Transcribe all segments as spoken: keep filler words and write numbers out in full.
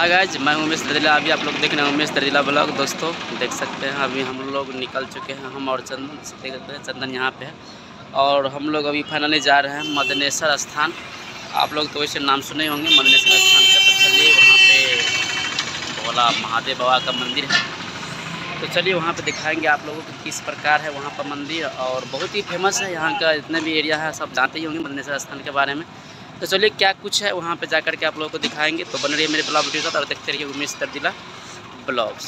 Hi guys, मैं उमेश दर्दिला। अभी आप लोग देख रहे हैं उमेश दर्दिला ब्लॉग। दोस्तों देख सकते हैं अभी हम लोग निकल चुके हैं, हम और चंदन देख सकते हैं। चंदन यहाँ पे है और हम लोग अभी फाइनली जा रहे हैं मदनेश्वर स्थान। आप लोग तो वैसे नाम सुने होंगे मदनेश्वर स्थान का, तो चलिए वहाँ पे भोला महादेव बाबा का मंदिर है। तो चलिए वहाँ पे दिखाएंगे आप लोगों को किस प्रकार है वहाँ पर मंदिर, और बहुत ही फेमस है यहाँ का। जितने भी एरिया है सब जानते ही होंगे मदनेश्वर स्थान के बारे में। तो चलिए क्या कुछ है वहाँ पे जाकर के आप लोगों को दिखाएंगे। तो बन रही है मेरे ब्लॉग वीडियो साथ और देखते रहिए उमेश दर्दिला ब्लॉग्स।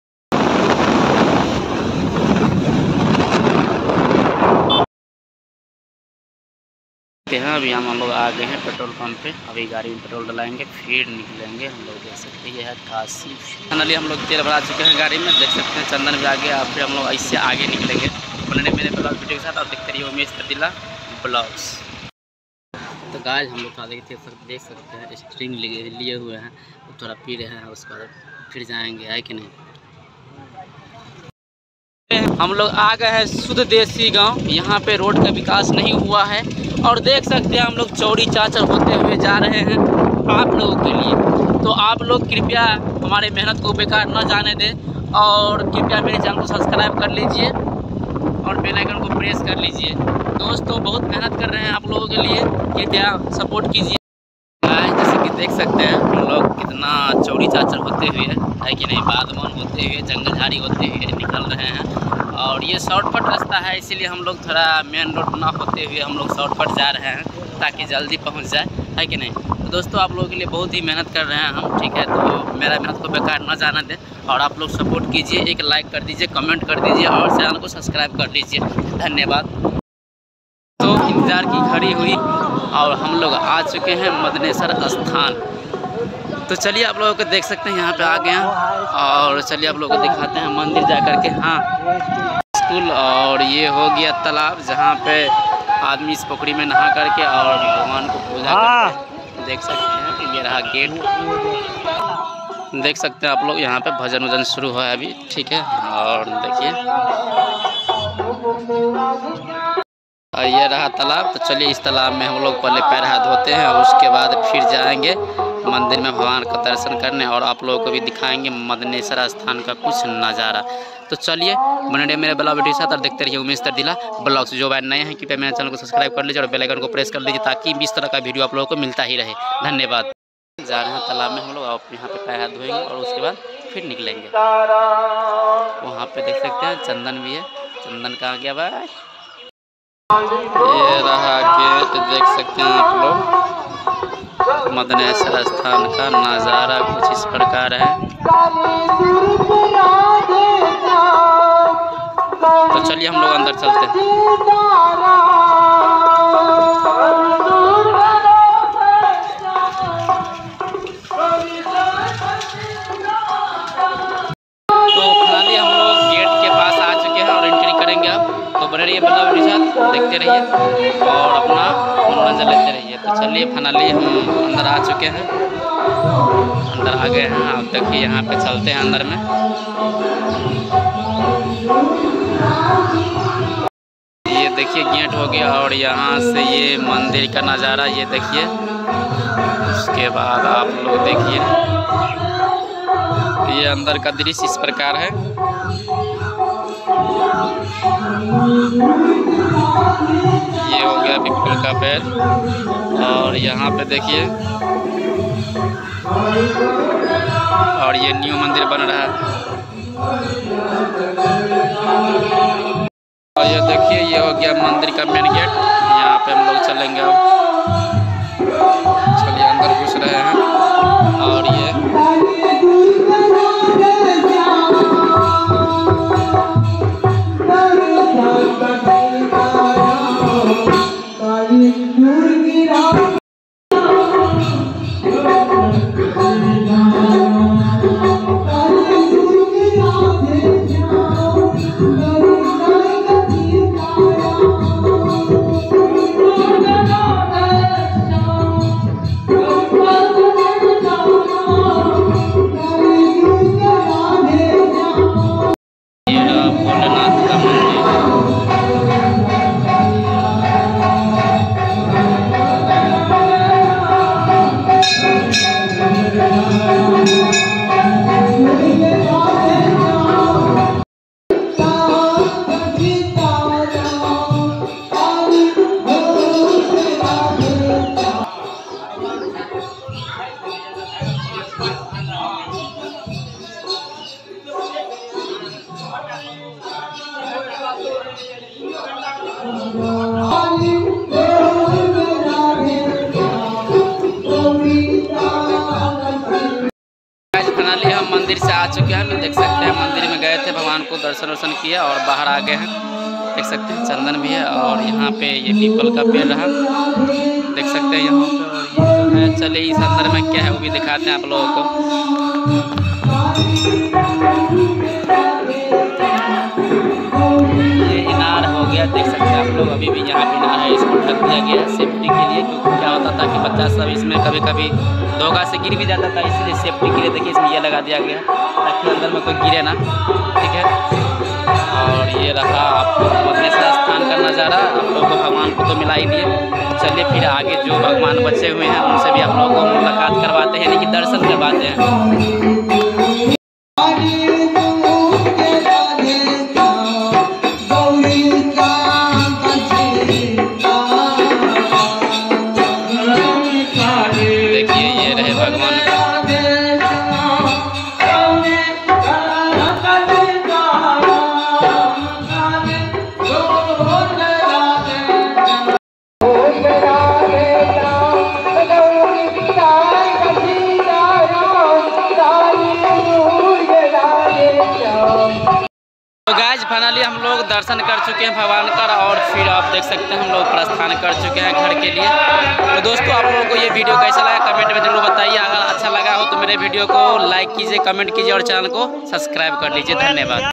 यहाँ अभी हम लोग आ गए हैं पेट्रोल पंप पे। अभी गाड़ी में पेट्रोल डलाएंगे फिर निकलेंगे। हम लोग देख सकते हैं ये है काशी। फाइनली हम लोग तेल भरा चुके हैं गाड़ी में, देख सकते हैं। चंदन भी आगे और फिर हम लोग इससे आगे निकलेंगे। बन रही मेरे ब्लॉग वीडियो के साथ और देखते रहिए उमेश दर्दिला ब्लॉग्स। तो गाइस हम लोग थोड़ा देख देख सकते हैं स्ट्रिंग लिए हुए हैं, तो थोड़ा पी रहे हैं, उसके बाद फिर जाएंगे, है कि नहीं। हम लोग आ गए हैं शुद्ध देसी गांव। यहाँ पे रोड का विकास नहीं हुआ है और देख सकते हैं हम लोग चौड़ी चाचर होते हुए जा रहे हैं आप लोगों के लिए। तो आप लोग कृपया हमारी मेहनत को बेकार न जाने दें और कृपया मेरे चैनल को सब्सक्राइब कर लीजिए और बेल आइकन को प्रेस कर लीजिए। दोस्तों बहुत मेहनत कर रहे हैं आप लोगों के लिए, कृपया सपोर्ट कीजिए। जैसे कि देख सकते हैं हम लोग कितना चौड़ी चाचर होते हुए है कि नहीं, बागवान होते हुए, जंगल झाड़ी होते हुए निकल रहे हैं। और ये शॉर्टकट रास्ता है, इसीलिए हम लोग थोड़ा मेन रोड ना होते हुए हम लोग शॉर्टकट जा रहे हैं ताकि जल्दी पहुँच जाए, है कि नहीं। तो दोस्तों आप लोगों के लिए बहुत ही मेहनत कर रहे हैं हम, ठीक है। तो मेरा मेहनत को बेकार ना जाना दें और आप लोग सपोर्ट कीजिए, एक लाइक कर दीजिए, कमेंट कर दीजिए और चैनल को सब्सक्राइब कर लीजिए। धन्यवाद। तो इंतज़ार की घड़ी हुई और हम लोग आ चुके हैं मदनेश्वर स्थान। तो चलिए आप लोगों को देख सकते हैं यहाँ पे आ गए हैं और चलिए आप लोगों को दिखाते हैं मंदिर जा कर के। हाँ स्कूल, और ये हो गया तालाब जहाँ पे आदमी इस पोखरी में नहा करके और भगवान को पूजा करते हैं। देख सकते हैं कि ये रहा गेट, देख सकते हैं आप लोग। यहाँ पे भजन वजन शुरू हुआ है अभी, ठीक है। और देखिए और ये रहा तालाब। तो चलिए इस तालाब में हम लोग पहले पैर हाथ धोते हैं और उसके बाद फिर जाएंगे मंदिर में भगवान का दर्शन करने और आप लोगों को भी दिखाएंगे मदनेश्वर स्थान का कुछ नज़ारा। तो चलिए बने रहिए मेरे ब्लॉग वीडियो के साथ और देखते रहिए उमेश दर्दिला ब्लॉग्स। जो भाई नए हैं कृपया मेरे चैनल को सब्सक्राइब कर लीजिए और बेल आइकन को प्रेस कर लीजिए ताकि इस तरह का वीडियो आप लोगों को मिलता ही रहे। धन्यवाद। जा रहे हैं तालाब में हम लोग और यहाँ पे पैर हाथ धोएंगे और उसके बाद फिर निकलेंगे। वहाँ पे देख सकते हैं चंदन भी है। चंदन कहाँ गया भाई? ये रहा गेट, देख सकते हैं आप लोग। मदनेश्वर स्थान का नज़ारा कुछ इस प्रकार है। तो चलिए हम लोग अंदर चलते हैं। तो फिलहाल हम लोग गेट के पास आ चुके हैं और एंट्री करेंगे अब। तो बने रहिए ब्लॉग के साथ, देखते रहिए और अपना मनोरंजन लेते रहिए। तो चलिए फाइनली हम अंदर आ चुके हैं, अंदर आ गए हैं। अब देखिए यहाँ पे चलते हैं अंदर में। ये देखिए गेट हो गया और यहाँ से ये मंदिर का नज़ारा ये देखिए। उसके बाद आप लोग देखिए ये अंदर का दृश्य इस प्रकार है। ये हो गया पीपल का पेड़ और यहाँ पे देखिए और ये न्यू मंदिर बन रहा है। और ये देखिए ये हो गया मंदिर का मेन गेट। यहाँ पे हम लोग चलेंगे अब। चलिए अंदर घुस रहे हैं और ये मंदिर से आ चुके हैं, हम देख सकते हैं मंदिर में गए थे, भगवान को दर्शन वर्शन किया और बाहर आ गए हैं। देख सकते हैं चंदन भी है और यहाँ पे ये पीपल का पेड़ रहा, देख सकते हैं यहाँ पे। और ये जो है, चलिए इस अंदर में क्या है वो भी दिखाते हैं आप लोगों को। ये इनार हो गया, देख सकते हैं आप लोग। अभी भी यहाँ पे इनार है, इसको ढक दिया गया है सेफ्टी के लिए, क्योंकि क्या होता था कि बच्चा सब इसमें कभी कभी धोखा से गिर भी जाता था, इसलिए सेफ्टी के लिए देखिए इसमें ये लगा दिया गया ताकि अंदर में कोई गिरे ना। ठीक है, और ये रहा आपको मधनेश्वर स्थान का नज़ारा। आप लोगों को भगवान को तो मिला ही दिए, चलिए फिर आगे जो भगवान बचे हुए हैं उनसे भी आप लोगों को मुलाकात करवाते हैं, यानी कि दर्शन करवाते हैं। देखिए ये रहे भगवान। तो गाइस फाइनली हम लोग दर्शन कर चुके हैं भगवान का, और फिर आप देख सकते हैं हम लोग प्रस्थान कर चुके हैं घर के लिए। तो दोस्तों आप लोगों को ये वीडियो कैसा लगा कमेंट में जरूर बताइए। अगर अच्छा लगा हो तो मेरे वीडियो को लाइक कीजिए, कमेंट कीजिए और चैनल को सब्सक्राइब कर लीजिए। धन्यवाद।